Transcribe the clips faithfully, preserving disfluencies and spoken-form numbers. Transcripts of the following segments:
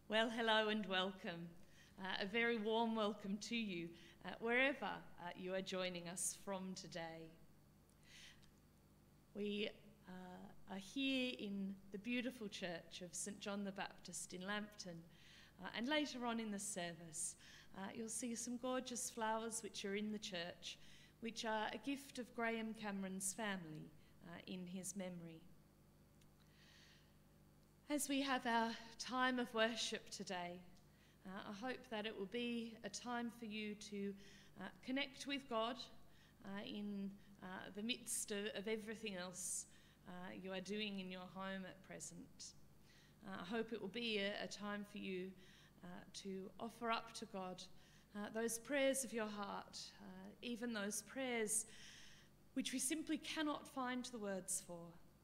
Well, hello and welcome. Uh, a very warm welcome to you, uh, wherever uh, you are joining us from today. We uh, are here in the beautiful church of Saint John the Baptist in Lambton, uh, and later on in the service, uh, you'll see some gorgeous flowers which are in the church, which are a gift of Graham Cameron's family uh, in his memory. As we have our time of worship today, uh, I hope that it will be a time for you to uh, connect with God uh, in uh, the midst of, of everything else uh, you are doing in your home at present. Uh, I hope it will be a, a time for you uh, to offer up to God uh, those prayers of your heart, uh, even those prayers which we simply cannot find the words for.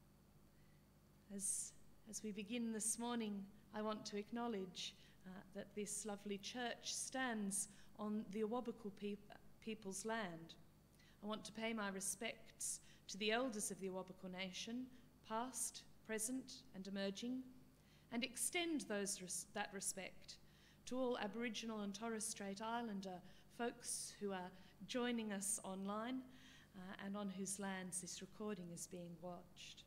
As As we begin this morning, I want to acknowledge uh, that this lovely church stands on the Awabakal pe- people's land. I want to pay my respects to the elders of the Awabakal nation, past, present and emerging, and extend those res- that respect to all Aboriginal and Torres Strait Islander folks who are joining us online uh, and on whose lands this recording is being watched.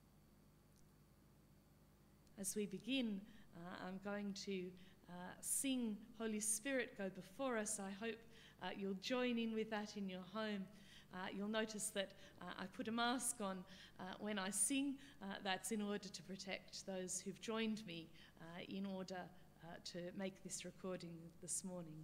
As we begin, uh, I'm going to uh, sing Holy Spirit Go Before Us. I hope uh, you'll join in with that in your home. Uh, you'll notice that uh, I put a mask on uh, when I sing. Uh, that's in order to protect those who've joined me uh, in order uh, to make this recording this morning.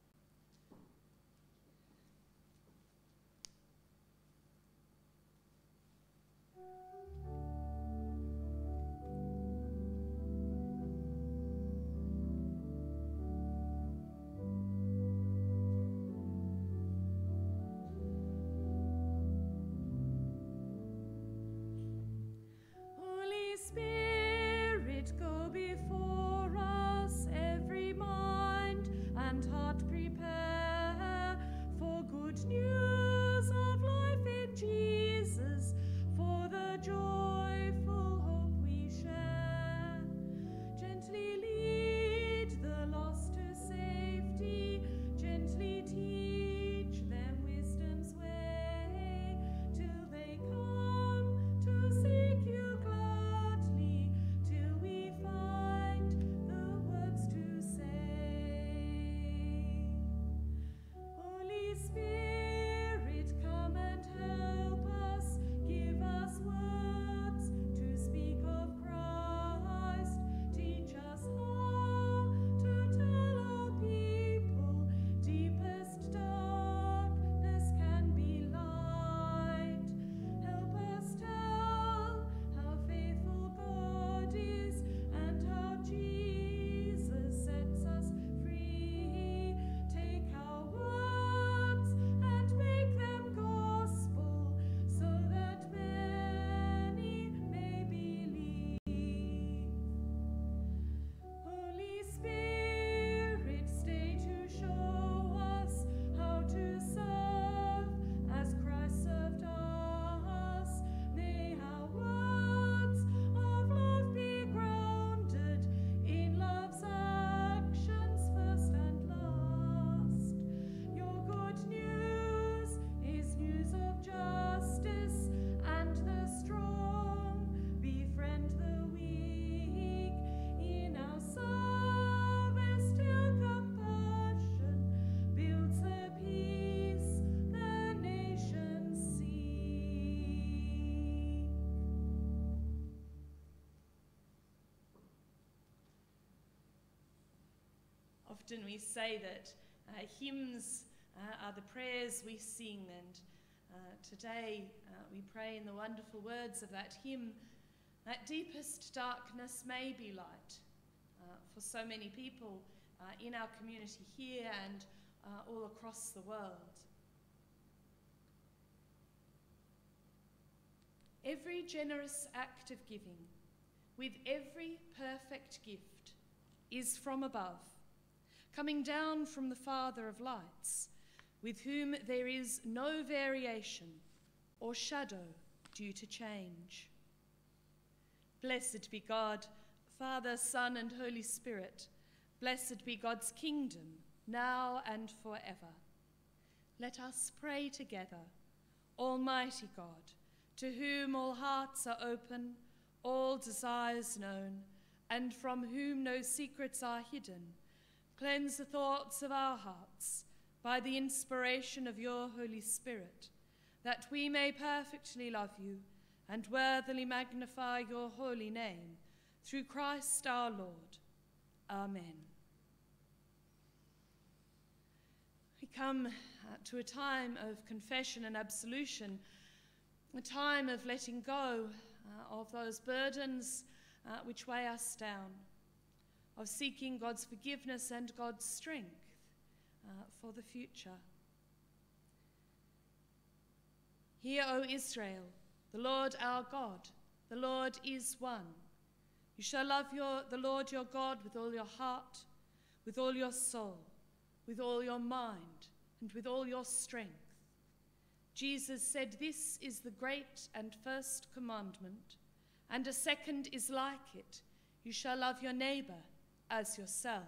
Often we say that uh, hymns uh, are the prayers we sing, and uh, today uh, we pray in the wonderful words of that hymn, that deepest darkness may be light, uh, for so many people uh, in our community here and uh, all across the world. Every generous act of giving, with every perfect gift, is from above, coming down from the Father of lights, with whom there is no variation or shadow due to change. Blessed be God, Father, Son, and Holy Spirit, Blessed be God's kingdom, now and forever. Let us pray together. Almighty God, to whom all hearts are open, all desires known, and from whom no secrets are hidden, cleanse the thoughts of our hearts by the inspiration of your Holy Spirit, that we may perfectly love you and worthily magnify your holy name, through Christ our Lord. Amen. We come uh, to a time of confession and absolution, a time of letting go uh, of those burdens uh, which weigh us down, of seeking God's forgiveness and God's strength uh, for the future. Hear, O Israel, the Lord our God, the Lord is one. You shall love your, the Lord your God with all your heart, with all your soul, with all your mind, and with all your strength. Jesus said, this is the great and first commandment, and a second is like it. You shall love your neighbor as yourself.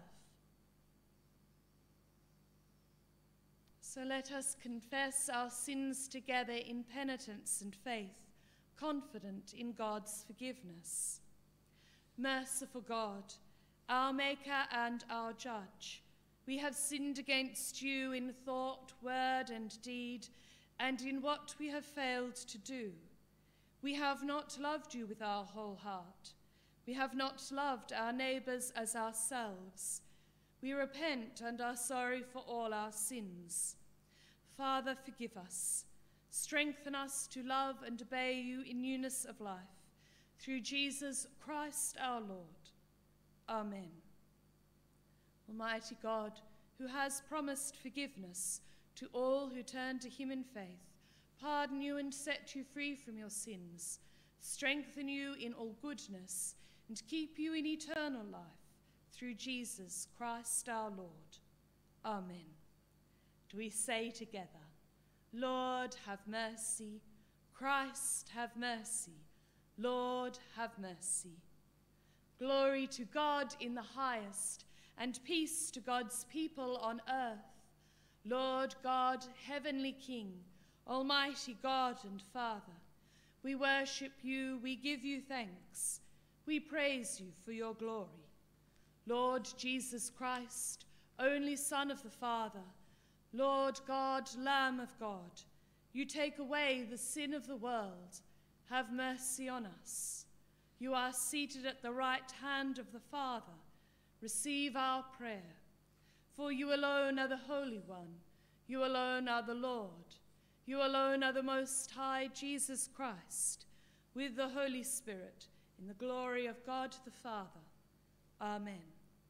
So let us confess our sins together in penitence and faith, confident in God's forgiveness. Merciful God, our Maker and our Judge, we have sinned against you in thought, word, and deed, and in what we have failed to do. We have not loved you with our whole heart. We have not loved our neighbors as ourselves. We repent and are sorry for all our sins. Father, forgive us. Strengthen us to love and obey you in newness of life. Through Jesus Christ our Lord. Amen. Almighty God, who has promised forgiveness to all who turn to him in faith, pardon you and set you free from your sins, strengthen you in all goodness, and keep you in eternal life, through Jesus Christ our Lord. Amen. Do we say together, Lord, have mercy, Christ, have mercy, Lord, have mercy. Glory to God in the highest, and peace to God's people on earth. Lord God, heavenly King, almighty God and Father, we worship you, we give you thanks, we praise you for your glory. Lord Jesus Christ, only Son of the Father, Lord God, Lamb of God, you take away the sin of the world, have mercy on us. You are seated at the right hand of the Father, receive our prayer. For you alone are the Holy One, you alone are the Lord, you alone are the Most High, Jesus Christ, with the Holy Spirit, in the glory of God the Father. Amen.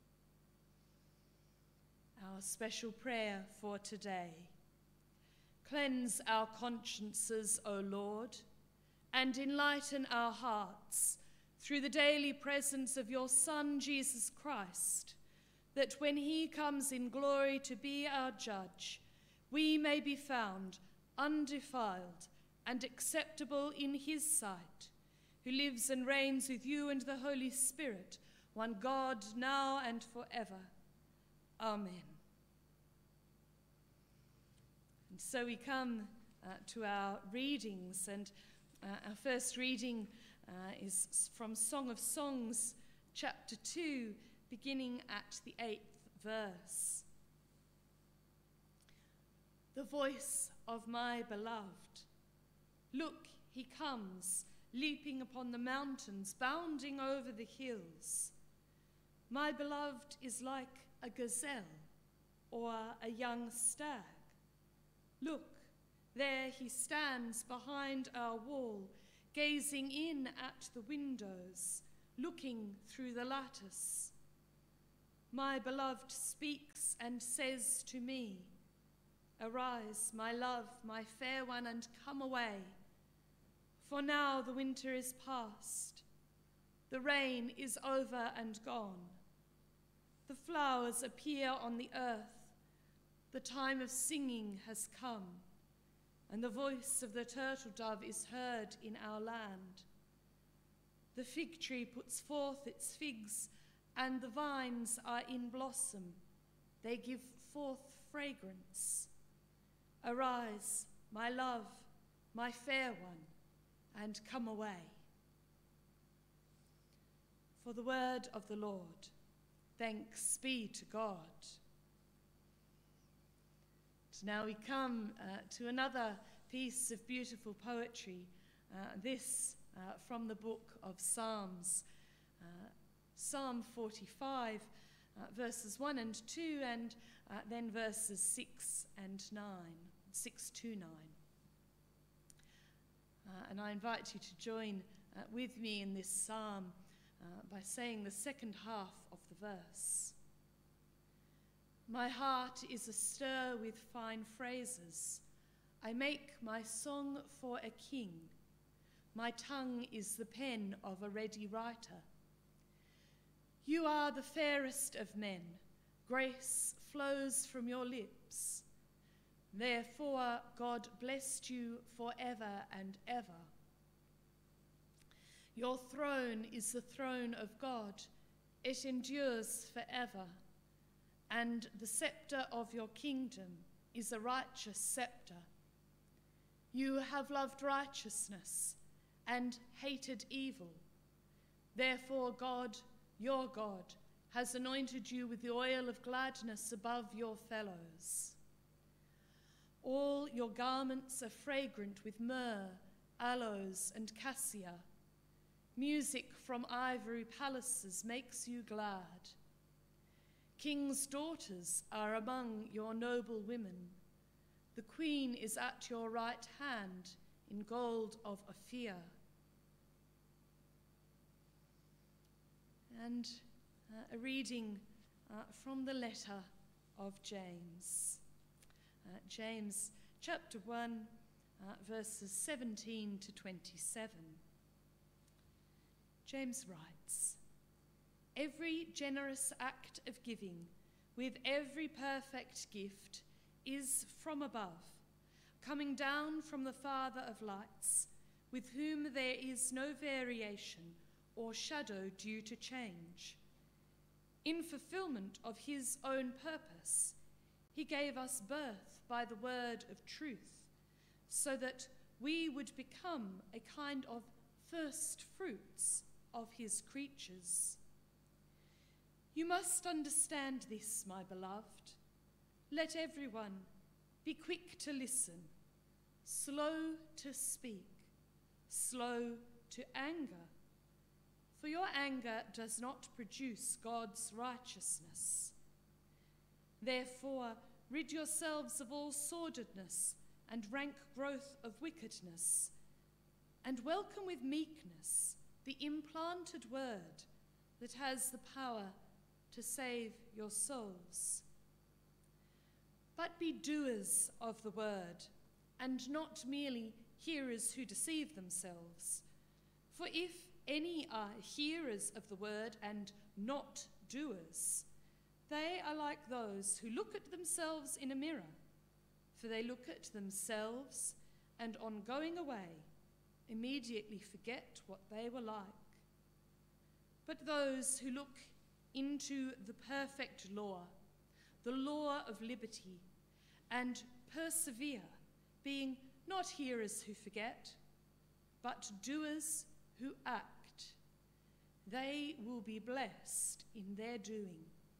Our special prayer for today. Cleanse our consciences, O Lord, and enlighten our hearts through the daily presence of your Son, Jesus Christ, that when he comes in glory to be our judge, we may be found undefiled and acceptable in his sight, who lives and reigns with you and the Holy Spirit, one God, now and forever. Amen. And so we come uh, to our readings, and uh, our first reading uh, is from Song of Songs, chapter two, beginning at the eighth verse. The voice of my beloved. Look, he comes, leaping upon the mountains, bounding over the hills. My beloved is like a gazelle or a young stag. Look, there he stands behind our wall, gazing in at the windows, looking through the lattice. My beloved speaks and says to me, arise, my love, my fair one, and come away. For now the winter is past, the rain is over and gone. The flowers appear on the earth, the time of singing has come, and the voice of the turtle dove is heard in our land. The fig tree puts forth its figs, and the vines are in blossom. They give forth fragrance. Arise, my love, my fair one, and come away. For the word of the Lord, thanks be to God. And now we come uh, to another piece of beautiful poetry, uh, this uh, from the book of Psalms, uh, Psalm forty-five, uh, verses one and two, and uh, then verses six and nine, six to nine. Uh, and I invite you to join uh, with me in this psalm uh, by saying the second half of the verse. My heart is astir with fine phrases. I make my song for a king. My tongue is the pen of a ready writer. You are the fairest of men. Grace flows from your lips. Therefore, God blessed you forever and ever. Your throne is the throne of God. It endures forever. And the scepter of your kingdom is a righteous scepter. You have loved righteousness and hated evil. Therefore, God, your God, has anointed you with the oil of gladness above your fellows. All your garments are fragrant with myrrh, aloes, and cassia. Music from ivory palaces makes you glad. King's daughters are among your noble women. The queen is at your right hand in gold of Ophir. And uh, a reading uh, from the letter of James. Uh, James chapter one, uh, verses seventeen to twenty-seven. James writes, every generous act of giving with every perfect gift is from above, coming down from the Father of lights, with whom there is no variation or shadow due to change. In fulfillment of his own purpose, he gave us birth by the word of truth, so that we would become a kind of first fruits of his creatures. You must understand this, my beloved. Let everyone be quick to listen, slow to speak, slow to anger, for your anger does not produce God's righteousness. Therefore, rid yourselves of all sordidness and rank growth of wickedness, and welcome with meekness the implanted word that has the power to save your souls. But be doers of the word, and not merely hearers who deceive themselves. For if any are hearers of the word and not doers, they are like those who look at themselves in a mirror. For they look at themselves, and on going away, immediately forget what they were like. But those who look into the perfect law, the law of liberty, and persevere, being not hearers who forget, but doers who act, they will be blessed in their doing.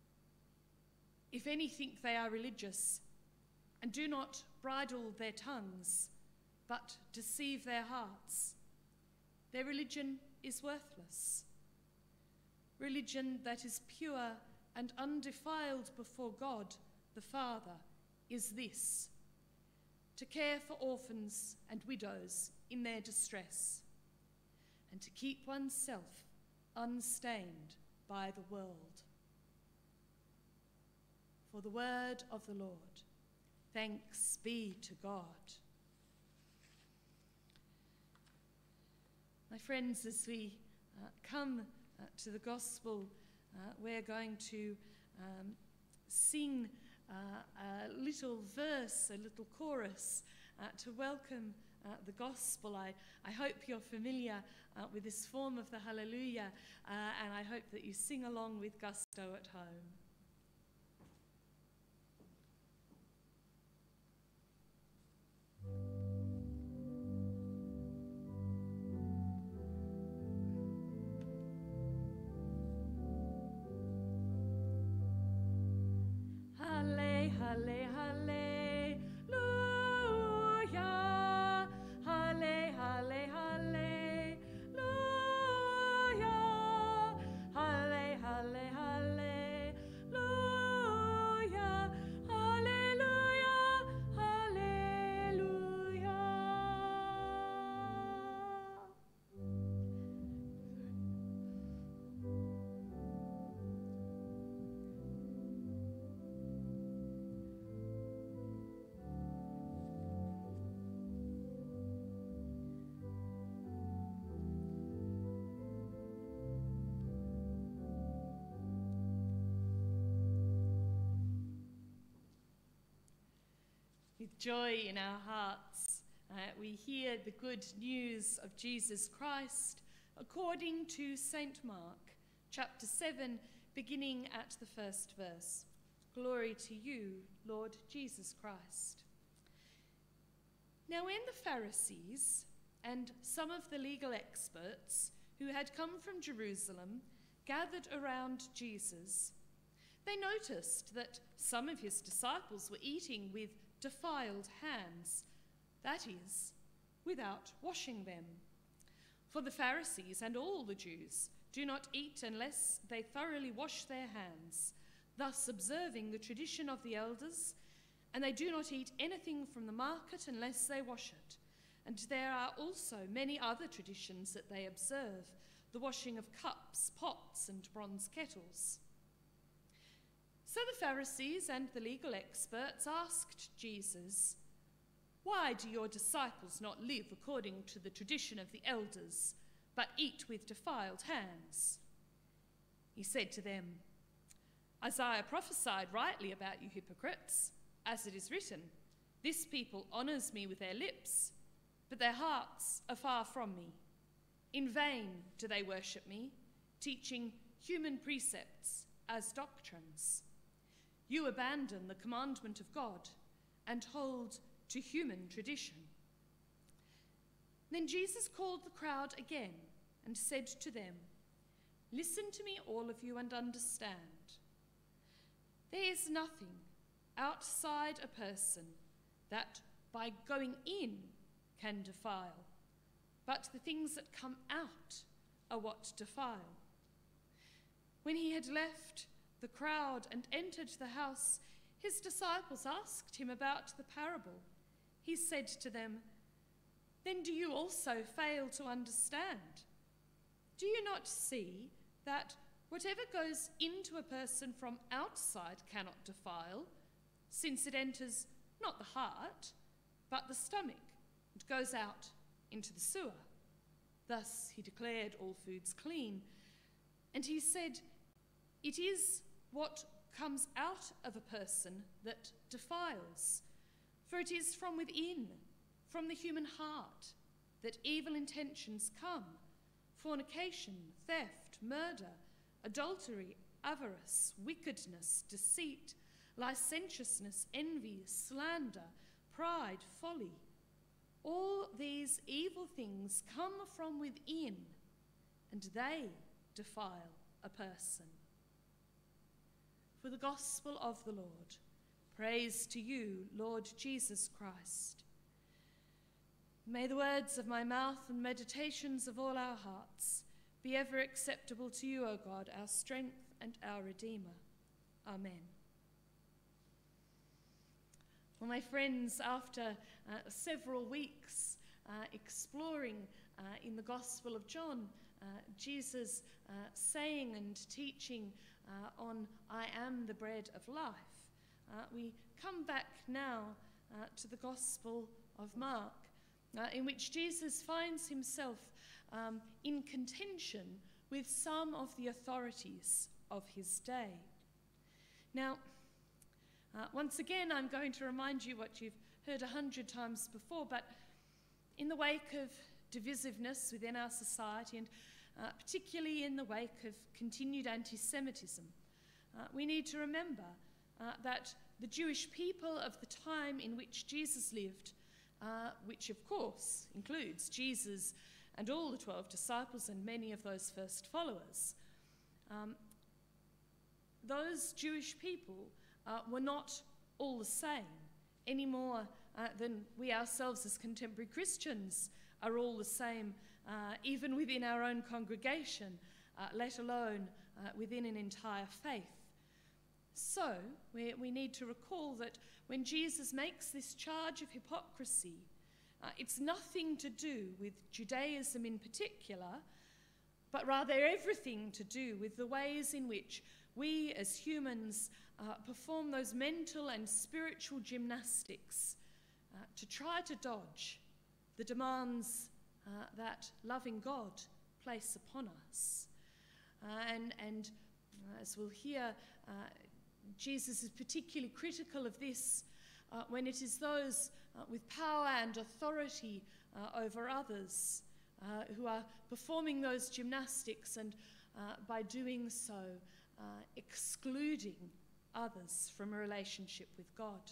If any think they are religious, and do not bridle their tongues, but deceive their hearts, their religion is worthless. Religion that is pure and undefiled before God the Father is this: to care for orphans and widows in their distress, and to keep oneself unstained by the world. For the word of the Lord. Thanks be to God. My friends, as we uh, come uh, to the gospel, uh, we're going to um, sing uh, a little verse, a little chorus, uh, to welcome uh, the gospel. I, I hope you're familiar uh, with this form of the Hallelujah, uh, and I hope that you sing along with gusto at home. Halle, halle, hallelujah. Halle, halle, hallelujah. Halle, halle, hallelujah. Hallelujah, hallelujah. With joy in our hearts, uh, we hear the good news of Jesus Christ according to Saint Mark, chapter seven, beginning at the first verse. Glory to you, Lord Jesus Christ. Now when the Pharisees and some of the legal experts who had come from Jerusalem gathered around Jesus, they noticed that some of his disciples were eating with defiled hands, that is, without washing them. For the Pharisees and all the Jews do not eat unless they thoroughly wash their hands, thus observing the tradition of the elders, and they do not eat anything from the market unless they wash it. And there are also many other traditions that they observe, the washing of cups, pots, and bronze kettles. So the Pharisees and the legal experts asked Jesus, "Why do your disciples not live according to the tradition of the elders, but eat with defiled hands?" He said to them, "Isaiah prophesied rightly about you hypocrites, as it is written, 'This people honours me with their lips, but their hearts are far from me. In vain do they worship me, teaching human precepts as doctrines. You abandon the commandment of God and hold to human tradition.'" Then Jesus called the crowd again and said to them, "Listen to me, all of you, and understand. There is nothing outside a person that by going in can defile, but the things that come out are what defile." When he had left the crowd and entered the house, his disciples asked him about the parable. He said to them, "Then do you also fail to understand? Do you not see that whatever goes into a person from outside cannot defile, since it enters not the heart, but the stomach, and goes out into the sewer?" Thus he declared all foods clean. And he said, "It is what comes out of a person that defiles. For it is from within, from the human heart, that evil intentions come: fornication, theft, murder, adultery, avarice, wickedness, deceit, licentiousness, envy, slander, pride, folly. All these evil things come from within, and they defile a person." For the gospel of the Lord. Praise to you, Lord Jesus Christ. May the words of my mouth and meditations of all our hearts be ever acceptable to you, O God, our strength and our Redeemer. Amen. Well, my friends, after uh, several weeks uh, exploring uh, in the Gospel of John, uh, Jesus uh, saying and teaching uh, on "I am the bread of life," uh, we come back now uh, to the Gospel of Mark, uh, in which Jesus finds himself um, in contention with some of the authorities of his day. Now, uh, once again, I'm going to remind you what you've heard a hundred times before, but in the wake of divisiveness within our society, and uh, particularly in the wake of continued anti-Semitism, uh, we need to remember uh, that the Jewish people of the time in which Jesus lived, uh, which of course includes Jesus and all the twelve disciples and many of those first followers, um, those Jewish people uh, were not all the same, any more uh, than we ourselves as contemporary Christians are all the same, uh, even within our own congregation, uh, let alone uh, within an entire faith. So we, we need to recall that when Jesus makes this charge of hypocrisy, uh, it's nothing to do with Judaism in particular, but rather everything to do with the ways in which we as humans uh, perform those mental and spiritual gymnastics uh, to try to dodge the demands uh, that loving God place upon us. Uh, and, and uh, as we'll hear, uh, Jesus is particularly critical of this uh, when it is those uh, with power and authority uh, over others uh, who are performing those gymnastics and uh, by doing so uh, excluding others from a relationship with God.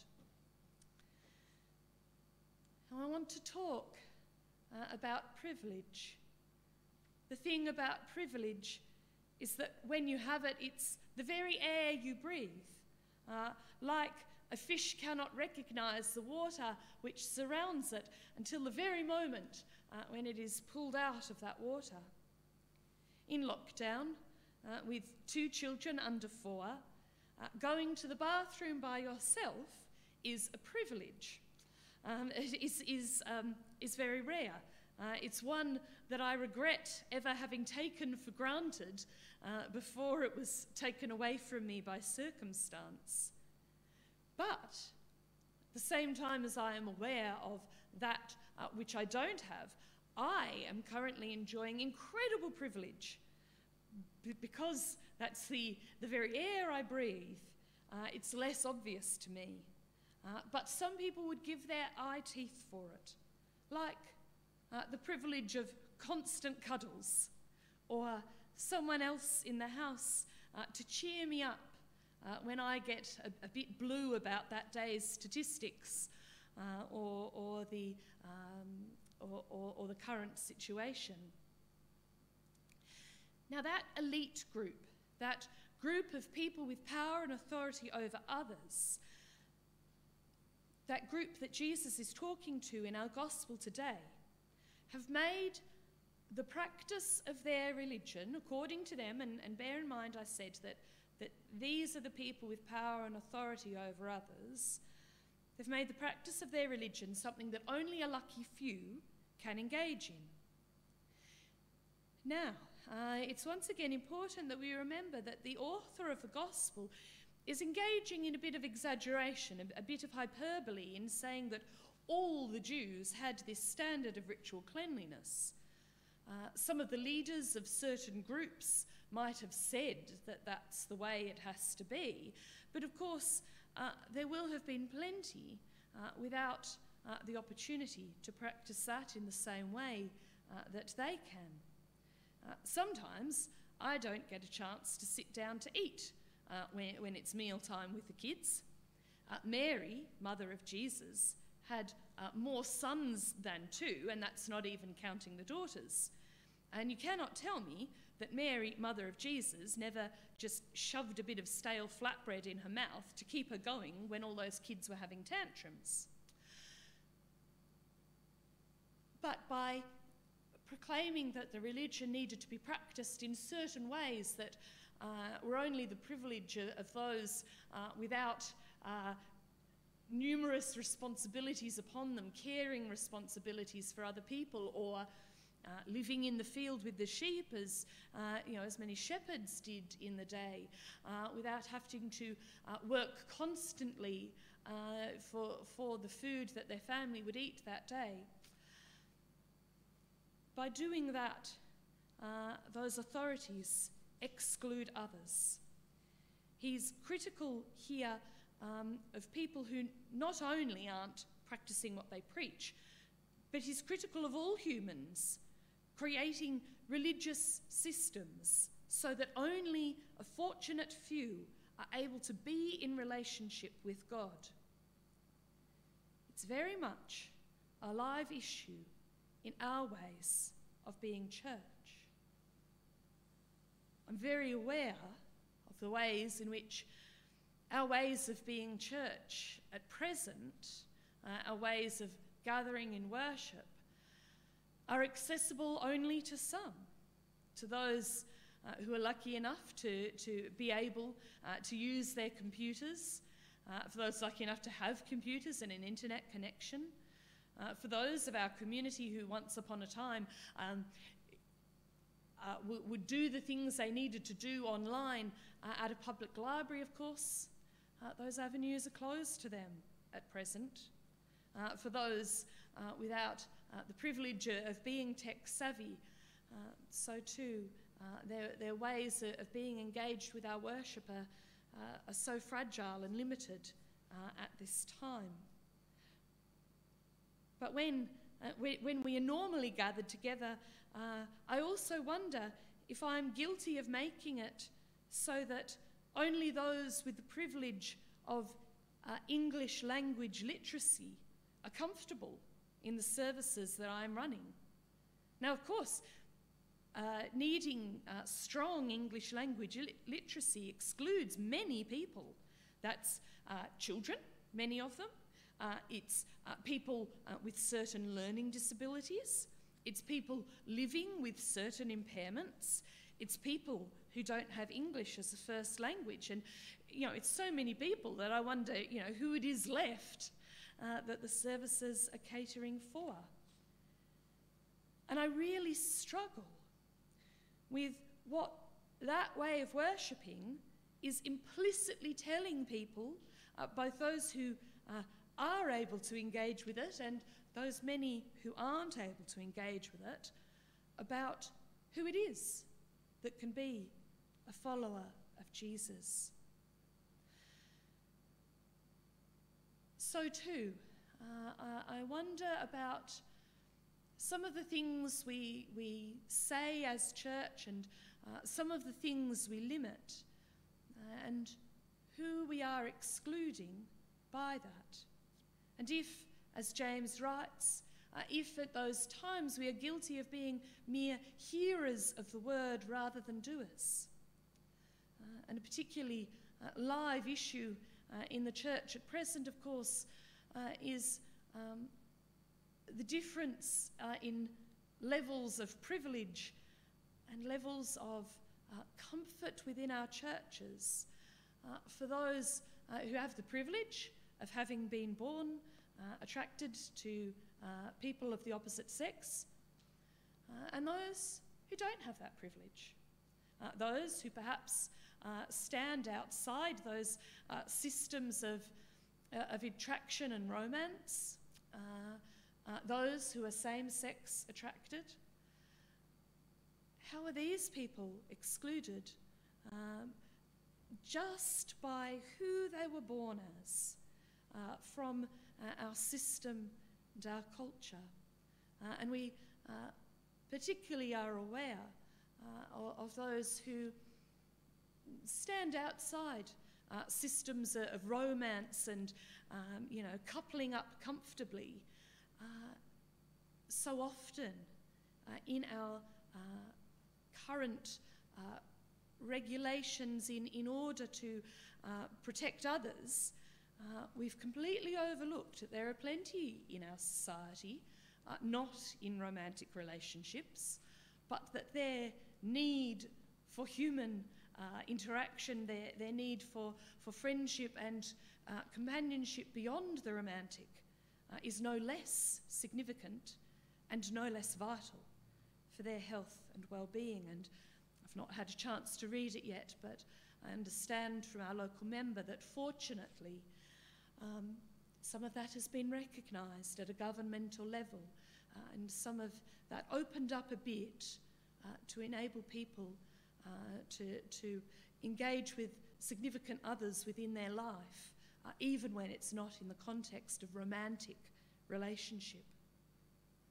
Now I want to talk uh, about privilege. The thing about privilege is that when you have it, it's the very air you breathe. Uh, like a fish cannot recognize the water which surrounds it until the very moment uh, when it is pulled out of that water. In lockdown, uh, with two children under four, uh, going to the bathroom by yourself is a privilege. Um, it is, is, um, is very rare. Uh, it's one that I regret ever having taken for granted uh, before it was taken away from me by circumstance. But at the same time as I am aware of that uh, which I don't have, I am currently enjoying incredible privilege b- because that's the, the very air I breathe. Uh, it's less obvious to me. Uh, but some people would give their eye teeth for it, like uh, the privilege of constant cuddles, or someone else in the house uh, to cheer me up uh, when I get a, a bit blue about that day's statistics uh, or, or, the, um, or, or, or the current situation. Now that elite group, that group of people with power and authority over others, that group that Jesus is talking to in our gospel today, have made the practice of their religion, according to them, and, and bear in mind I said that, that these are the people with power and authority over others, they've made the practice of their religion something that only a lucky few can engage in. Now, uh, it's once again important that we remember that the author of the gospel is engaging in a bit of exaggeration, a, a bit of hyperbole in saying that all the Jews had this standard of ritual cleanliness. Uh, some of the leaders of certain groups might have said that that's the way it has to be, but of course uh, there will have been plenty uh, without uh, the opportunity to practice that in the same way uh, that they can. Uh, sometimes I don't get a chance to sit down to eat Uh, when, when it's mealtime with the kids. Uh, Mary, mother of Jesus, had uh, more sons than two, and that's not even counting the daughters. And you cannot tell me that Mary, mother of Jesus, never just shoved a bit of stale flatbread in her mouth to keep her going when all those kids were having tantrums. But by proclaiming that the religion needed to be practiced in certain ways that Uh, were only the privilege of those uh, without uh, numerous responsibilities upon them, caring responsibilities for other people, or uh, living in the field with the sheep, as uh, you know, as many shepherds did in the day, uh, without having to uh, work constantly uh, for for the food that their family would eat that day. By doing that, uh, those authorities exclude others. He's critical here um, of people who not only aren't practicing what they preach, but he's critical of all humans, creating religious systems so that only a fortunate few are able to be in relationship with God. It's very much a live issue in our ways of being church. I'm very aware of the ways in which our ways of being church at present, uh, our ways of gathering in worship, are accessible only to some, to those uh, who are lucky enough to, to be able uh, to use their computers, uh, for those lucky enough to have computers and an internet connection, uh, for those of our community who once upon a time um, uh, w- would do the things they needed to do online uh, at a public library, of course. Uh, those avenues are closed to them at present. Uh, for those uh, without uh, the privilege of being tech savvy, uh, so too uh, their, their ways of being engaged with our worship are, uh, are so fragile and limited uh, at this time. But when, uh, we, when we are normally gathered together, uh, I also wonder if I'm guilty of making it so that only those with the privilege of uh, English language literacy are comfortable in the services that I'm running. Now, of course, uh, needing uh, strong English language li- literacy excludes many people. That's uh, children, many of them. Uh, it's uh, people uh, with certain learning disabilities. It's people living with certain impairments. It's people who don't have English as a first language. And, you know, it's so many people that I wonder, you know, who it is left uh, that the services are catering for. And I really struggle with what that way of worshipping is implicitly telling people, uh, both those who uh, are able to engage with it and those many who aren't able to engage with it, about who it is that can be a follower of Jesus. So too, uh, I wonder about some of the things we, we say as church and uh, some of the things we limit uh, and who we are excluding by that. And if, as James writes, uh, if at those times we are guilty of being mere hearers of the word rather than doers. Uh, and a particularly uh, live issue uh, in the church at present, of course, uh, is um, the difference uh, in levels of privilege and levels of uh, comfort within our churches uh, for those uh, who have the privilege of having been born uh, attracted to uh, people of the opposite sex, uh, and those who don't have that privilege. Uh, those who perhaps uh, stand outside those uh, systems of, uh, of attraction and romance, uh, uh, those who are same-sex attracted. How are these people excluded um, just by who they were born as uh, from uh, our system and our culture? Uh, and we uh, particularly are aware uh, of, of those who stand outside uh, systems of romance and, um, you know, coupling up comfortably uh, so often uh, in our uh, current uh, regulations in, in order to uh, protect others. Uh, we've completely overlooked that there are plenty in our society, uh, not in romantic relationships, but that their need for human uh, interaction, their, their need for, for friendship and uh, companionship beyond the romantic uh, is no less significant and no less vital for their health and well-being. And I've not had a chance to read it yet, but I understand from our local member that fortunately um, some of that has been recognised at a governmental level, uh, and some of that opened up a bit uh, to enable people uh, to, to engage with significant others within their life, uh, even when it's not in the context of romantic relationship.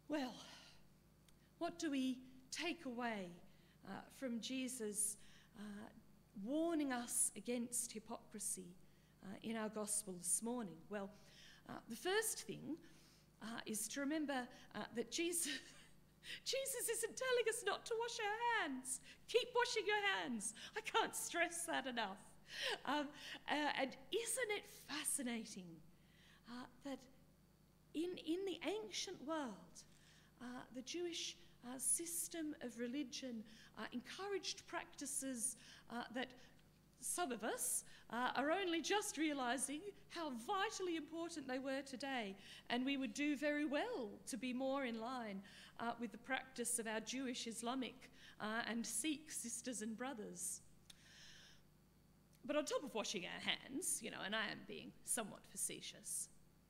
Well, what do we take away uh, from Jesus uh, warning us against hypocrisy uh, in our gospel this morning? Well, uh, the first thing uh, is to remember uh, that Jesus, Jesus isn't telling us not to wash our hands. Keep washing your hands. I can't stress that enough. Um, uh, and isn't it fascinating uh, that in, in the ancient world, uh, the Jewish uh, system of religion uh, encouraged practices uh, that some of us uh, are only just realising how vitally important they were today, and we would do very well to be more in line uh, with the practice of our Jewish, Islamic uh, and Sikh sisters and brothers. But on top of washing our hands, you know, and I am being somewhat facetious,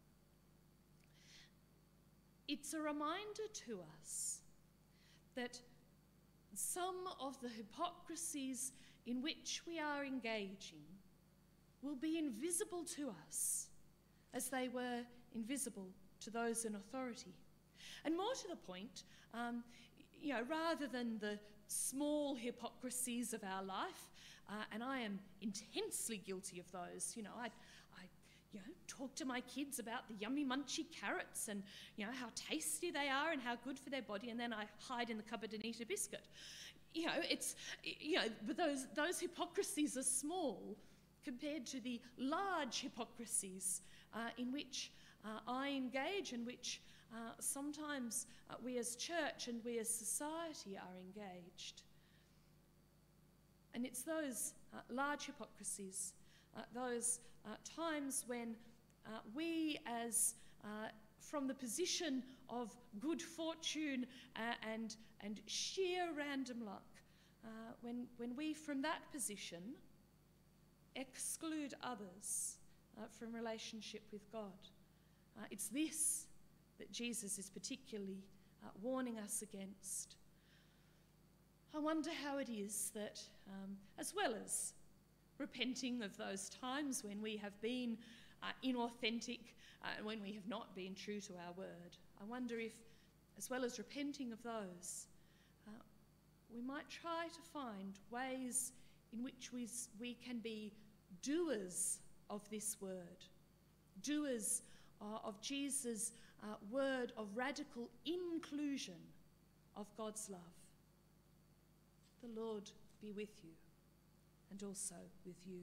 it's a reminder to us that some of the hypocrisies in which we are engaging will be invisible to us as they were invisible to those in authority. And more to the point, um, you know, rather than the small hypocrisies of our life, uh, and I am intensely guilty of those, you know, I, I you know, talk to my kids about the yummy munchy carrots and, you know, how tasty they are and how good for their body, and then I hide in the cupboard and eat a biscuit. You know, it's, you know, but those, those hypocrisies are small compared to the large hypocrisies uh, in which uh, I engage, in which uh, sometimes uh, we as church and we as society are engaged. And it's those uh, large hypocrisies, uh, those uh, times when uh, we as, uh, from the position of good fortune uh, and, and sheer random luck, uh, when, when we from that position exclude others uh, from relationship with God. Uh, it's this that Jesus is particularly uh, warning us against. I wonder how it is that, um, as well as repenting of those times when we have been uh, inauthentic uh, and when we have not been true to our word, I wonder if, as well as repenting of those, uh, we might try to find ways in which we, we can be doers of this word, doers uh, of Jesus' uh, word of radical inclusion of God's love. The Lord be with you, and also with you.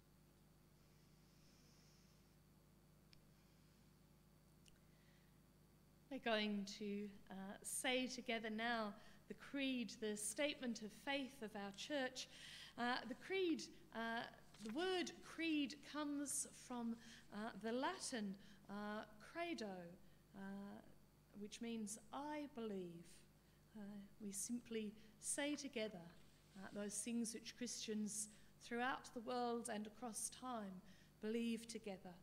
We're going to uh, say together now the creed, the statement of faith of our church. Uh, the creed, uh, the word creed comes from uh, the Latin uh, credo, uh, which means I believe. Uh, we simply say together uh, those things which Christians throughout the world and across time believe together.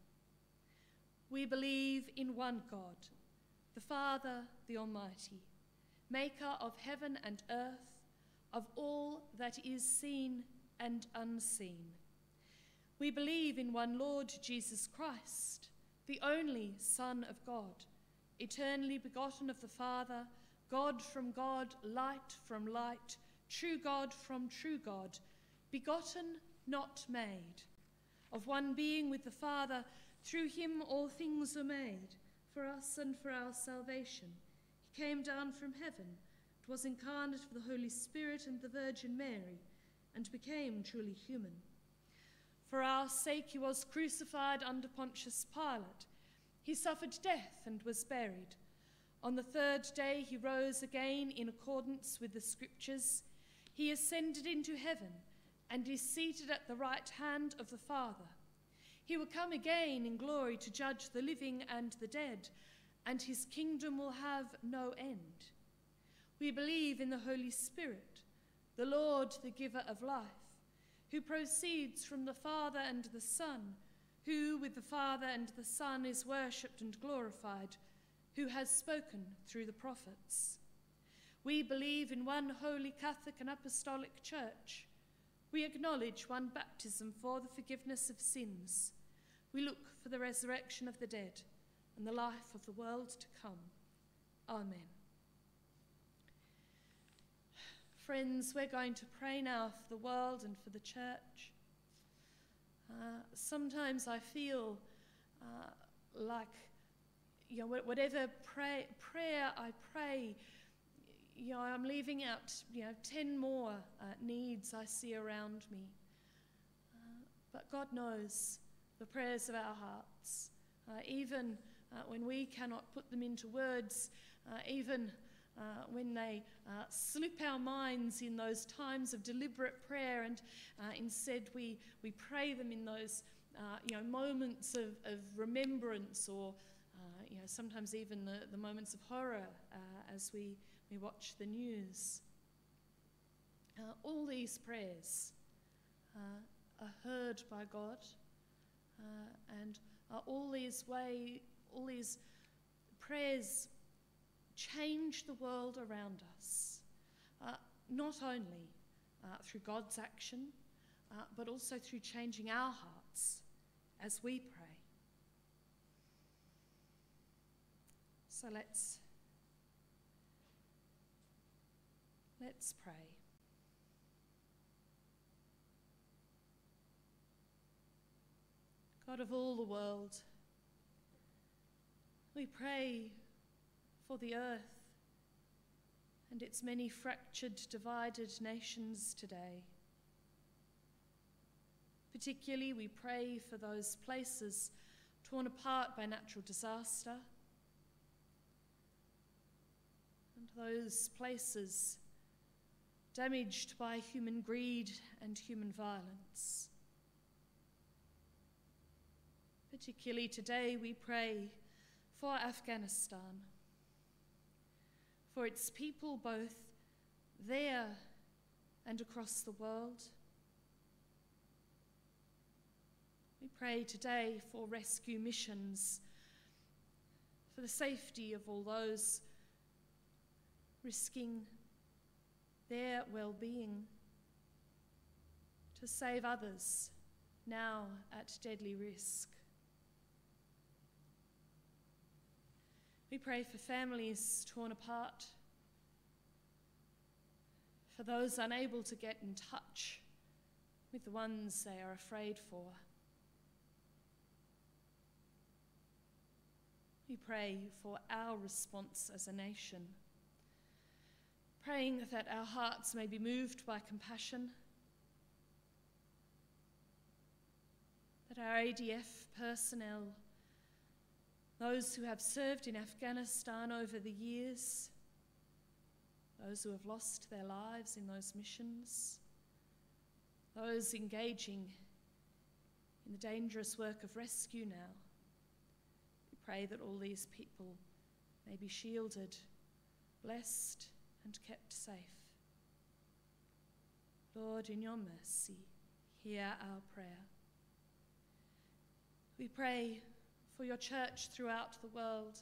We believe in one God, the Father, the Almighty, maker of heaven and earth, of all that is seen and unseen. We believe in one Lord Jesus Christ, the only Son of God, eternally begotten of the Father, God from God, light from light, true God from true God, begotten, not made. Of one being with the Father, through him all things are made, for us and for our salvation. He came down from heaven, was incarnate of the Holy Spirit and the Virgin Mary, and became truly human. For our sake he was crucified under Pontius Pilate. He suffered death and was buried. On the third day he rose again in accordance with the Scriptures. He ascended into heaven and is seated at the right hand of the Father. He will come again in glory to judge the living and the dead, and his kingdom will have no end. We believe in the Holy Spirit, the Lord, the giver of life, who proceeds from the Father and the Son, who with the Father and the Son is worshipped and glorified, who has spoken through the prophets. We believe in one holy Catholic and Apostolic Church. We acknowledge one baptism for the forgiveness of sins. We look for the resurrection of the dead and the life of the world to come. Amen. friends, we're going to pray now for the world and for the church. Uh, sometimes I feel uh, like, you know, whatever pray, prayer I pray, you know, I'm leaving out, you know, ten more uh, needs I see around me. Uh, but God knows the prayers of our hearts, uh, even uh, when we cannot put them into words, uh, even uh, when they uh, slip our minds in those times of deliberate prayer, and uh, instead we, we pray them in those, uh, you know, moments of, of remembrance, or, uh, you know, sometimes even the, the moments of horror uh, as we We watch the news. Uh, all these prayers uh, are heard by God, uh, and uh, all these way, all these prayers change the world around us, uh, not only uh, through God's action, uh, but also through changing our hearts as we pray. So let's Let's pray. God of all the world, we pray for the earth and its many fractured, divided nations today. Particularly, we pray for those places torn apart by natural disaster, and those places damaged by human greed and human violence. Particularly today, we pray for Afghanistan, for its people both there and across the world. We pray today for rescue missions, for the safety of all those risking their well-being, to save others now at deadly risk. We pray for families torn apart, for those unable to get in touch with the ones they are afraid for. We pray for our response as a nation, praying that our hearts may be moved by compassion, that our A D F personnel, those who have served in Afghanistan over the years, those who have lost their lives in those missions, those engaging in the dangerous work of rescue now, we pray that all these people may be shielded, blessed, and kept safe. Lord, in your mercy, hear our prayer. We pray for your church throughout the world.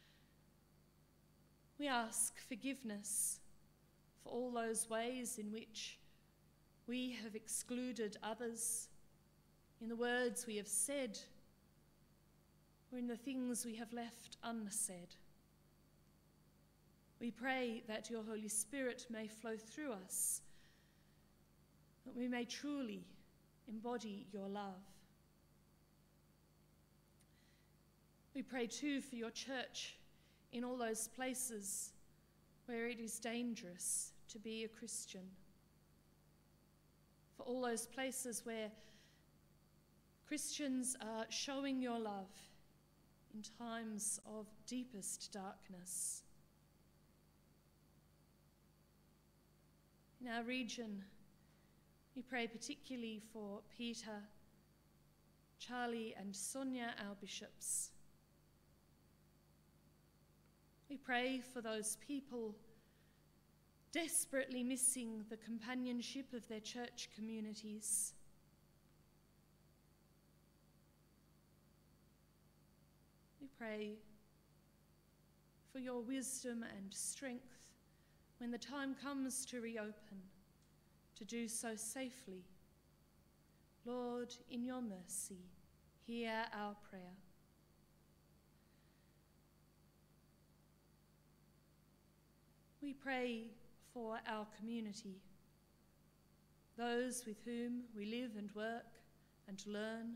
We ask forgiveness for all those ways in which we have excluded others, in the words we have said, or in the things we have left unsaid. We pray that your Holy Spirit may flow through us, that we may truly embody your love. We pray too for your church in all those places where it is dangerous to be a Christian, for all those places where Christians are showing your love in times of deepest darkness. In our region, we pray particularly for Peter, Charlie, and Sonia, our bishops. We pray for those people desperately missing the companionship of their church communities. We pray for your wisdom and strength when the time comes to reopen, to do so safely. Lord, in your mercy, hear our prayer. We pray for our community, those with whom we live and work and learn.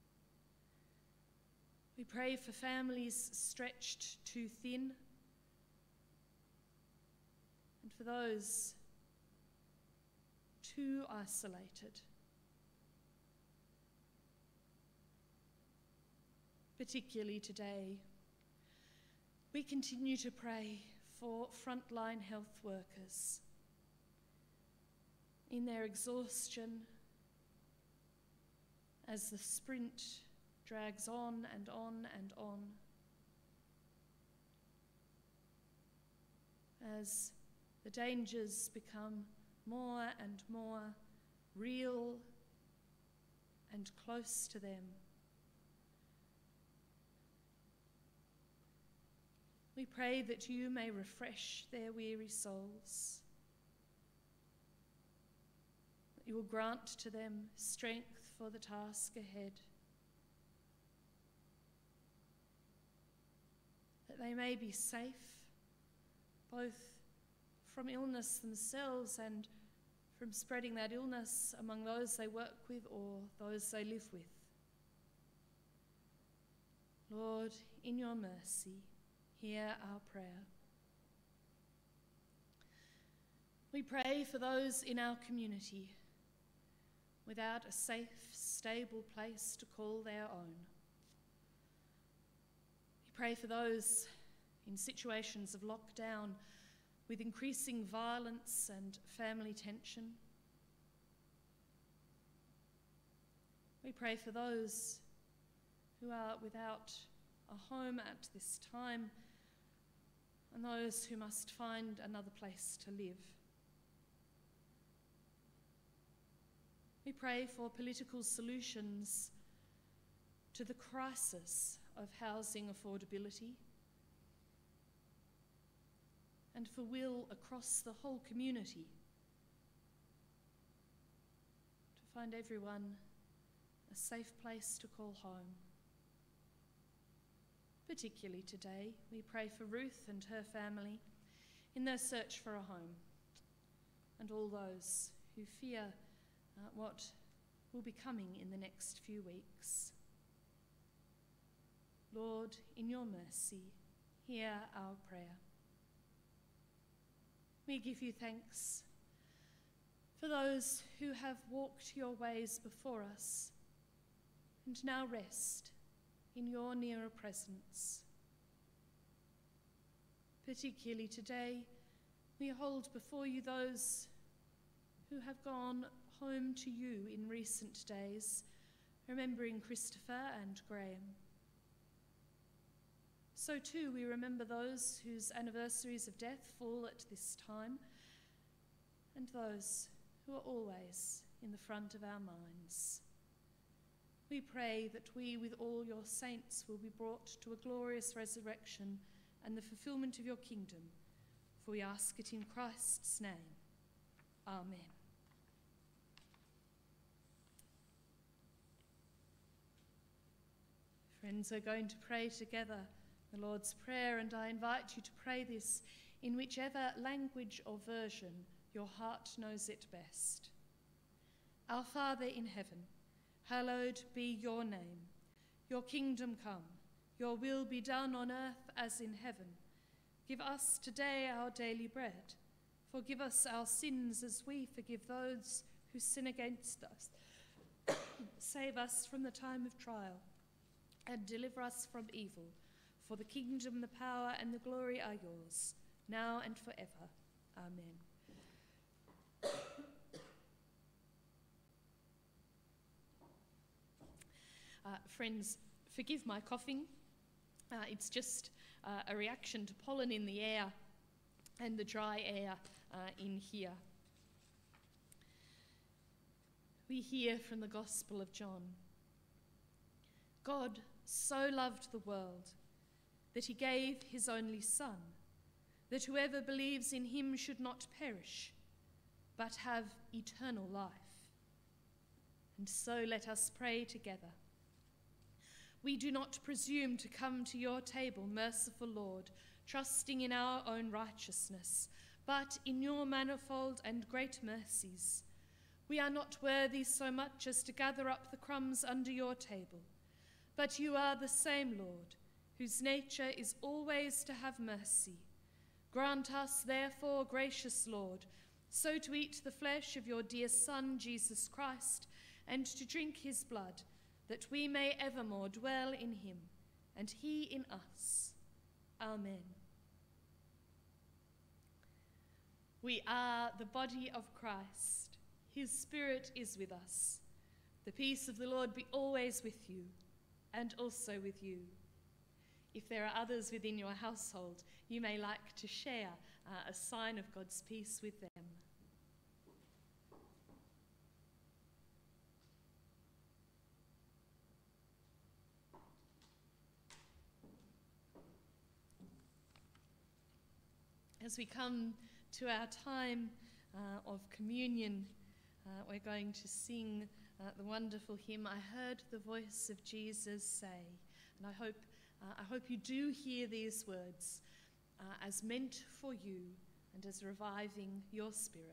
We pray for families stretched too thin, and for those too isolated. Particularly today, we continue to pray for frontline health workers in their exhaustion as the sprint drags on and on and on, as the dangers become more and more real and close to them. We pray that you may refresh their weary souls, that you will grant to them strength for the task ahead, that they may be safe, both from illness themselves and from spreading that illness among those they work with or those they live with. Lord, in your mercy, hear our prayer. We pray for those in our community without a safe, stable place to call their own. We pray for those in situations of lockdown with increasing violence and family tension. We pray for those who are without a home at this time, and those who must find another place to live. We pray for political solutions to the crisis of housing affordability, and for will across the whole community to find everyone a safe place to call home. Particularly today, we pray for Ruth and her family in their search for a home, and all those who fear uh, what will be coming in the next few weeks. Lord, in your mercy, hear our prayer. We give you thanks for those who have walked your ways before us and now rest in your nearer presence. Particularly today, we hold before you those who have gone home to you in recent days, remembering Christopher and Graham. So too we remember those whose anniversaries of death fall at this time, and those who are always in the front of our minds. We pray that we, with all your saints, will be brought to a glorious resurrection and the fulfilment of your kingdom, for we ask it in Christ's name. Amen. Friends, we're going to pray together the Lord's Prayer, and I invite you to pray this in whichever language or version your heart knows it best. Our Father in heaven, hallowed be your name. Your kingdom come, your will be done on earth as in heaven. Give us today our daily bread. Forgive us our sins as we forgive those who sin against us. Save us from the time of trial and deliver us from evil. For the kingdom, the power, and the glory are yours, now and forever. Amen. Uh, friends, forgive my coughing. Uh, it's just uh, a reaction to pollen in the air and the dry air uh, in here. We hear from the Gospel of John. God so loved the world that he gave his only Son, that whoever believes in him should not perish, but have eternal life. And so let us pray together. We do not presume to come to your table, merciful Lord, trusting in our own righteousness, but in your manifold and great mercies, we are not worthy so much as to gather up the crumbs under your table. But you are the same Lord, whose nature is always to have mercy. Grant us, therefore, gracious Lord, so to eat the flesh of your dear Son, Jesus Christ, and to drink his blood, that we may evermore dwell in him, and he in us. Amen. We are the body of Christ. His Spirit is with us. The peace of the Lord be always with you, and also with you. If there are others within your household, you may like to share uh, a sign of God's peace with them. As we come to our time uh, of communion, uh, we're going to sing uh, the wonderful hymn, I Heard the Voice of Jesus Say. And I hope, uh, I hope you do hear these words uh, as meant for you and as reviving your spirit.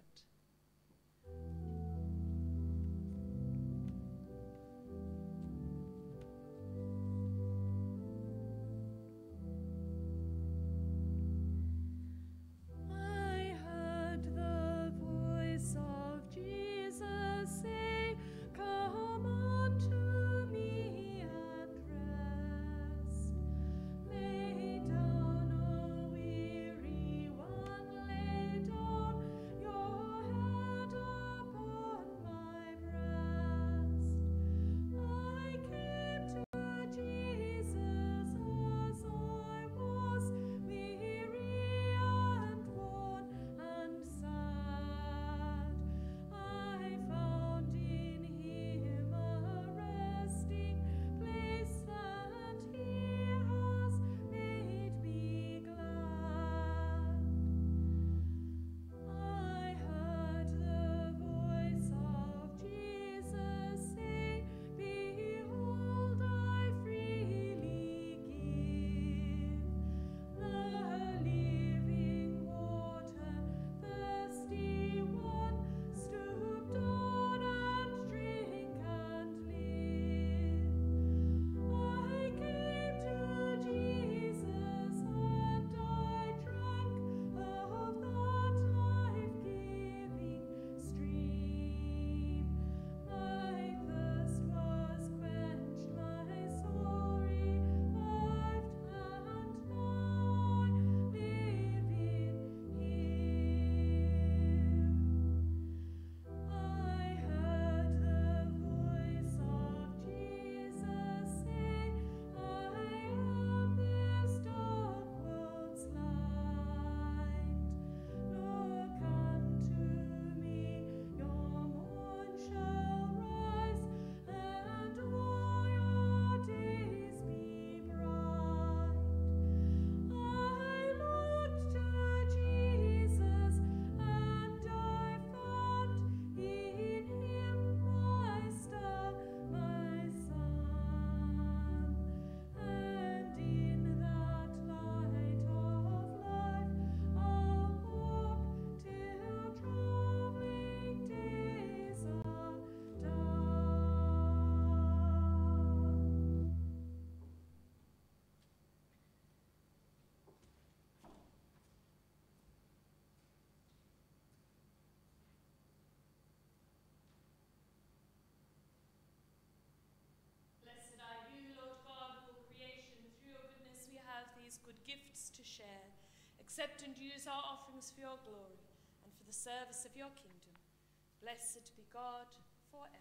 Good gifts to share. Accept and use our offerings for your glory and for the service of your kingdom. Blessed be God forever.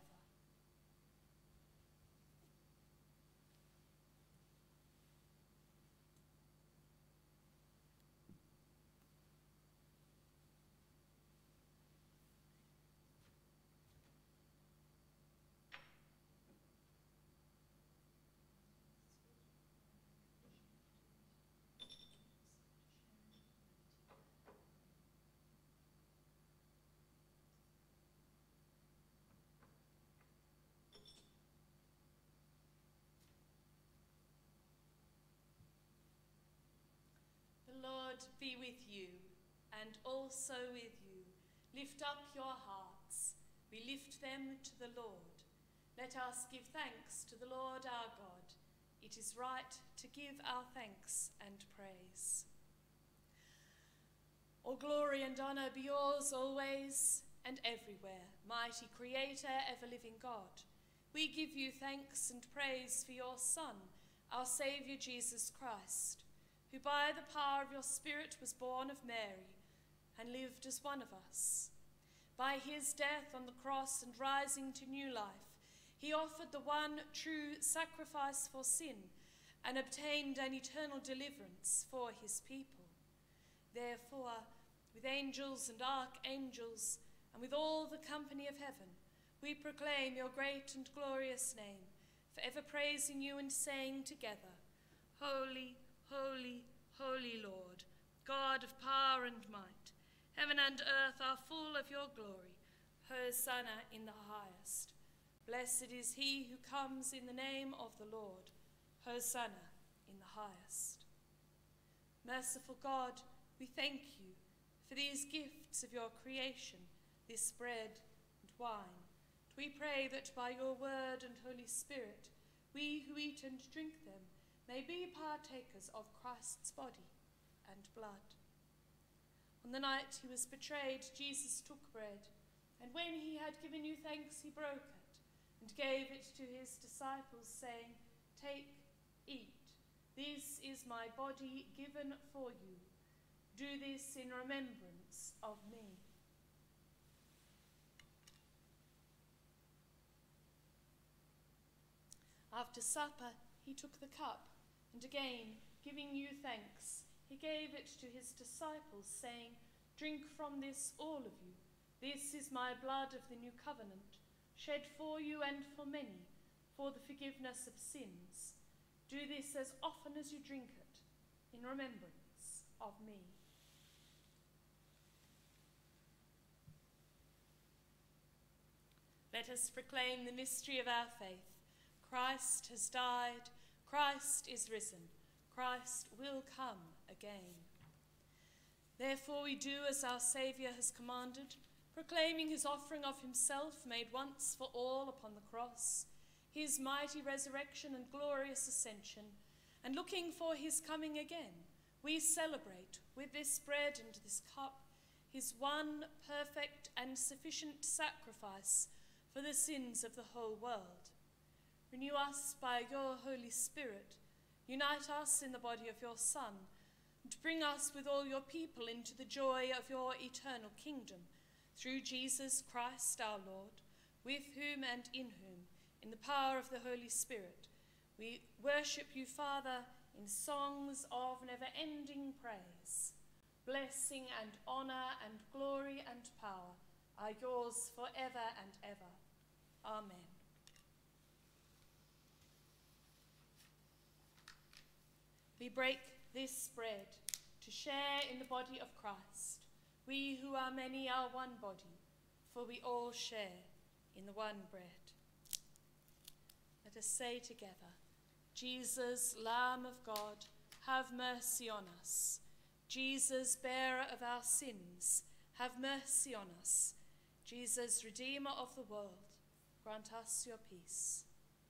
The Lord be with you. and also with you. Lift up your hearts. We lift them to the Lord. Let us give thanks to the Lord our God. It is right to give our thanks and praise. All glory and honour be yours always and everywhere, mighty Creator, ever-living God. We give you thanks and praise for your Son, our Saviour Jesus Christ, who by the power of your Spirit was born of Mary and lived as one of us. By his death on the cross and rising to new life, he offered the one true sacrifice for sin and obtained an eternal deliverance for his people. Therefore, with angels and archangels, and with all the company of heaven, we proclaim your great and glorious name, forever praising you and saying together, Holy, holy, holy Lord, God of power and might, heaven and earth are full of your glory. Hosanna in the highest. Blessed is he who comes in the name of the Lord. Hosanna in the highest. Merciful God, we thank you for these gifts of your creation, this bread and wine. And we pray that by your word and Holy Spirit, we who eat and drink them may be partakers of Christ's body and blood. On the night he was betrayed, Jesus took bread, and when he had given you thanks, he broke it and gave it to his disciples, saying, Take, eat. This is my body given for you. Do this in remembrance of me. After supper, he took the cup, and again, giving you thanks, he gave it to his disciples, saying, Drink from this, all of you. This is my blood of the new covenant, shed for you and for many, for the forgiveness of sins. Do this as often as you drink it, in remembrance of me. Let us proclaim the mystery of our faith. Christ has died, Christ is risen, Christ will come again. Therefore we do as our Saviour has commanded, proclaiming his offering of himself made once for all upon the cross, his mighty resurrection and glorious ascension, and looking for his coming again, we celebrate with this bread and this cup his one perfect and sufficient sacrifice for the sins of the whole world. Renew us by your Holy Spirit, unite us in the body of your Son, and bring us with all your people into the joy of your eternal kingdom, through Jesus Christ our Lord, with whom and in whom, in the power of the Holy Spirit, we worship you, Father, in songs of never-ending praise. Blessing and honour and glory and power are yours forever and ever. Amen. We break this bread to share in the body of Christ. We who are many are one body, for we all share in the one bread. Let us say together, Jesus, Lamb of God, have mercy on us. Jesus, bearer of our sins, have mercy on us. Jesus, Redeemer of the world, grant us your peace.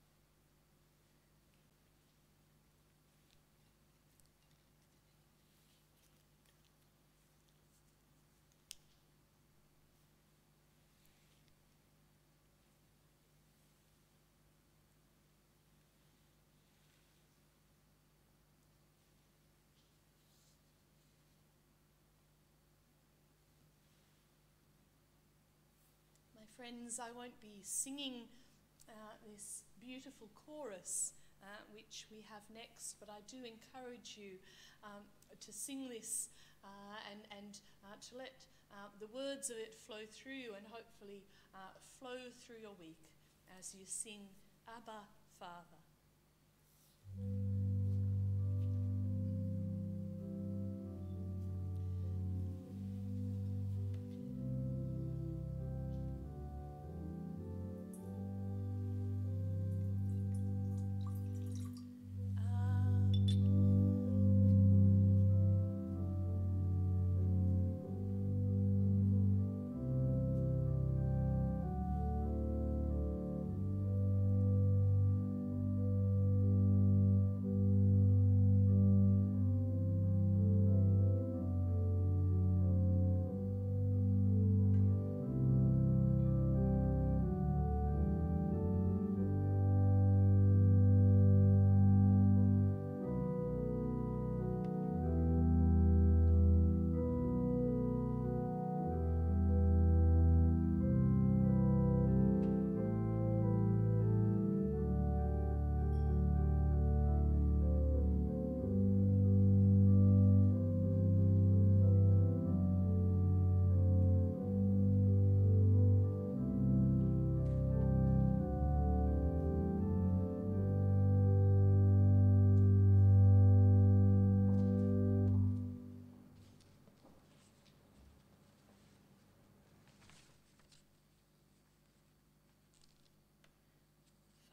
Friends, I won't be singing uh, this beautiful chorus uh, which we have next, but I do encourage you um, to sing this uh, and, and uh, to let uh, the words of it flow through you and hopefully uh, flow through your week as you sing Abba, Father.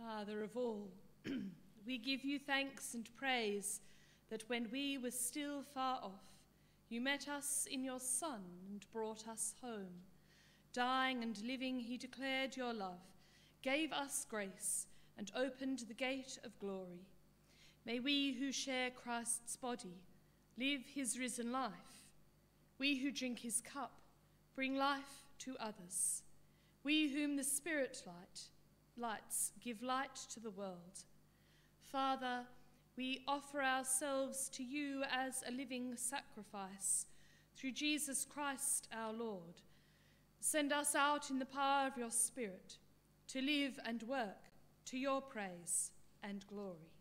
Father of all, we give you thanks and praise that when we were still far off, you met us in your Son and brought us home. Dying and living, he declared your love, gave us grace, and opened the gate of glory. May we who share Christ's body live his risen life. We who drink his cup bring life to others. We whom the Spirit light, lights give light to the world. Father, we offer ourselves to you as a living sacrifice through Jesus Christ our Lord. Send us out in the power of your Spirit to live and work to your praise and glory.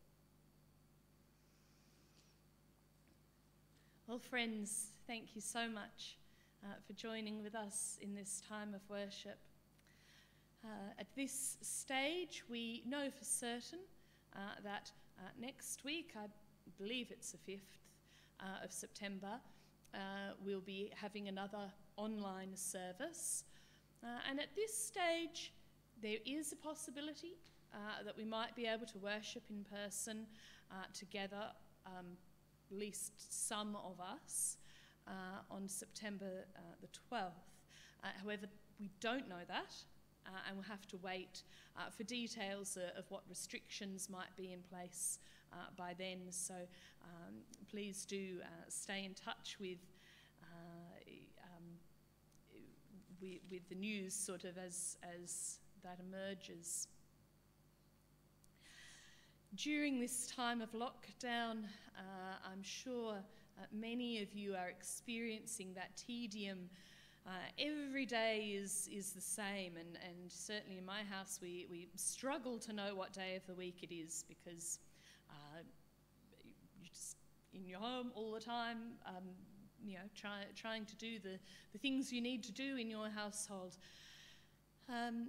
Well, friends, thank you so much uh, for joining with us in this time of worship. Uh, at this stage, we know for certain uh, that uh, next week, I believe it's the fifth uh, of September, uh, we'll be having another online service. Uh, and at this stage, there is a possibility uh, that we might be able to worship in person uh, together, um, at least some of us, uh, on September uh, the twelfth. Uh, however, we don't know that. Uh, and we'll have to wait uh, for details uh, of what restrictions might be in place uh, by then. So um, please do uh, stay in touch with, uh, um, with with the news sort of as as that emerges. During this time of lockdown, uh, I'm sure uh, many of you are experiencing that tedium. Uh, every day is is the same, and, and certainly in my house we, we struggle to know what day of the week it is because uh, you're just in your home all the time, um, you know, try, trying to do the, the things you need to do in your household. Um,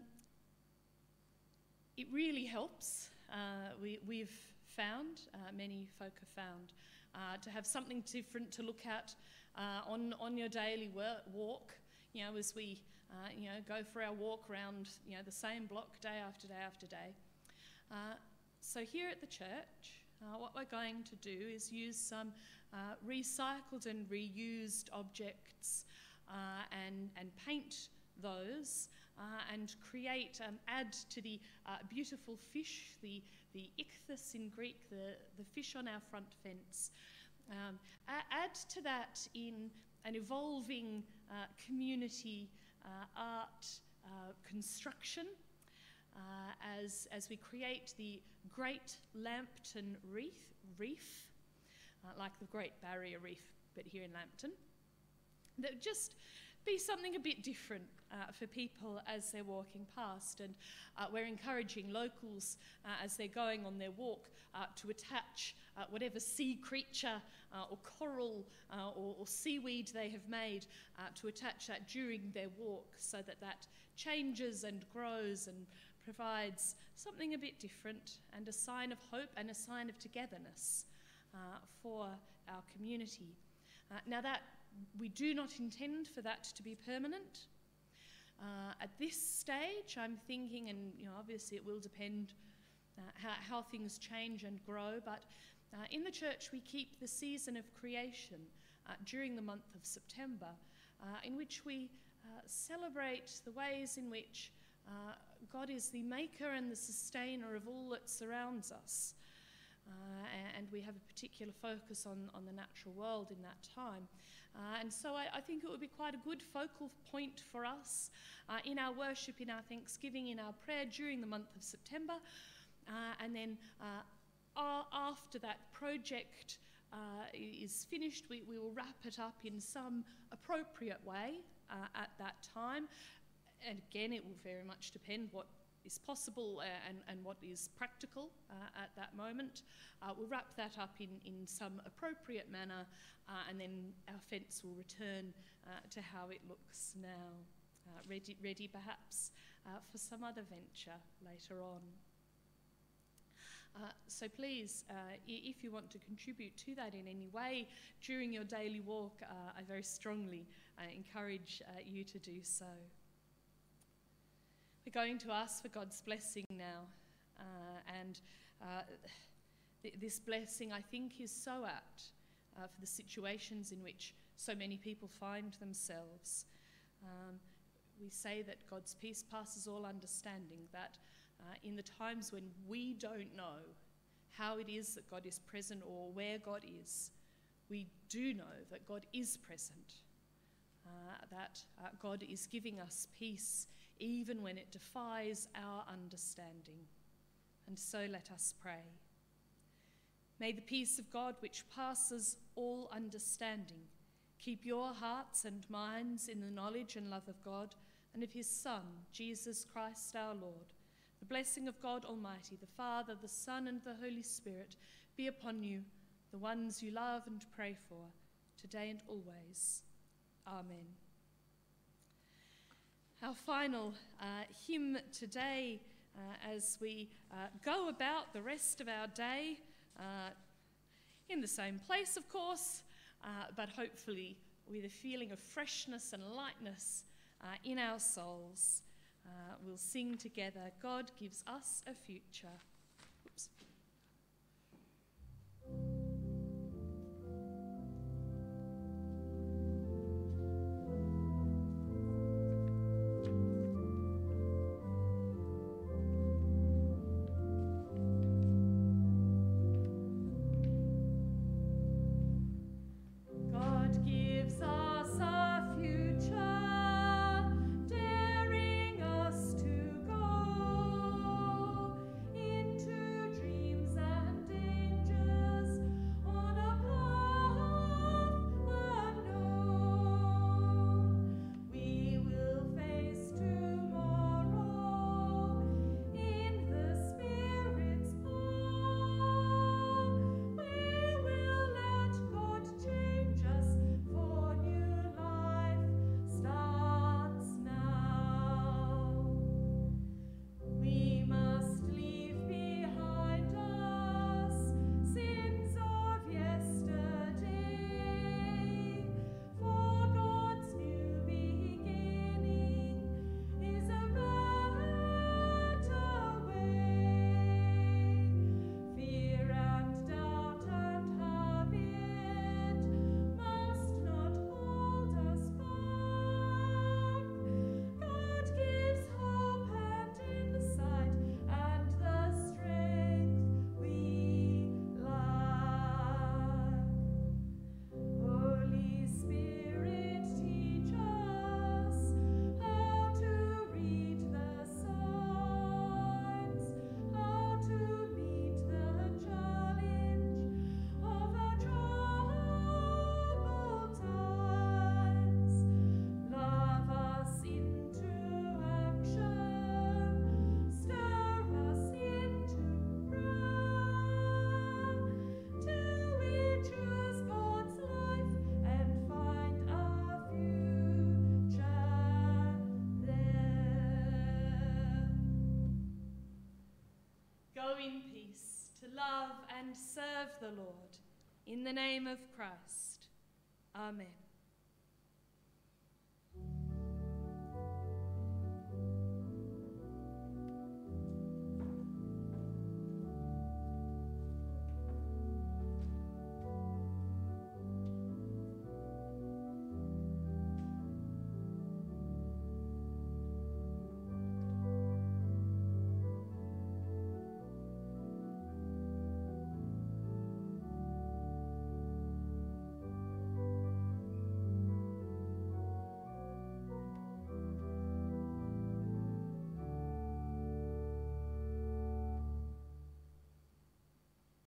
it really helps. Uh, we, we've found, uh, many folk have found, uh, to have something different to look at uh, on, on your daily work, walk. You know, as we, uh, you know, go for our walk around, you know, the same block day after day after day. Uh, so here at the church, uh, what we're going to do is use some uh, recycled and reused objects uh, and, and paint those uh, and create, um, add to the uh, beautiful fish, the, the ichthys in Greek, the, the fish on our front fence. Um, add to that in an evolving uh, community uh, art uh, construction uh, as, as we create the Great Lambton Reef, reef uh, like the Great Barrier Reef, but here in Lambton. That would just be something a bit different uh, for people as they're walking past, and uh, we're encouraging locals uh, as they're going on their walk uh, to attach uh, whatever sea creature uh, or coral uh, or, or seaweed they have made uh, to attach that during their walk, so that that changes and grows and provides something a bit different and a sign of hope and a sign of togetherness uh, for our community. Uh, now that we do not intend for that to be permanent. Uh, at this stage, I'm thinking, and you know, obviously it will depend uh, how, how things change and grow, but uh, in the church we keep the season of creation uh, during the month of September, uh, in which we uh, celebrate the ways in which uh, God is the maker and the sustainer of all that surrounds us. Uh, and we have a particular focus on, on the natural world in that time. Uh, and so I, I think it would be quite a good focal point for us uh, in our worship, in our thanksgiving, in our prayer during the month of September. Uh, and then uh, after that project uh, is finished, we, we will wrap it up in some appropriate way uh, at that time. And again, it will very much depend what is possible uh, and, and what is practical uh, at that moment. Uh, we'll wrap that up in, in some appropriate manner, uh, and then our fence will return uh, to how it looks now, uh, ready, ready perhaps uh, for some other venture later on. Uh, so please, uh, if you want to contribute to that in any way during your daily walk, uh, I very strongly uh, encourage uh, you to do so. We're going to ask for God's blessing now Uh, and uh, th this blessing, I think, is so apt uh, for the situations in which so many people find themselves. Um, we say that God's peace passes all understanding, that uh, in the times when we don't know how it is that God is present or where God is, we do know that God is present, uh, that uh, God is giving us peace even when it defies our understanding. And so let us pray. May the peace of God, which passes all understanding, keep your hearts and minds in the knowledge and love of God and of his Son, Jesus Christ our Lord. The blessing of God Almighty, the Father, the Son, and the Holy Spirit be upon you, the ones you love and pray for, today and always. Amen. Our final uh, hymn today, uh, as we uh, go about the rest of our day, uh, in the same place, of course, uh, but hopefully with a feeling of freshness and lightness uh, in our souls. Uh, we'll sing together, God Gives Us a Future. Oops. In peace, to love and serve the Lord, in the name of Christ. Amen.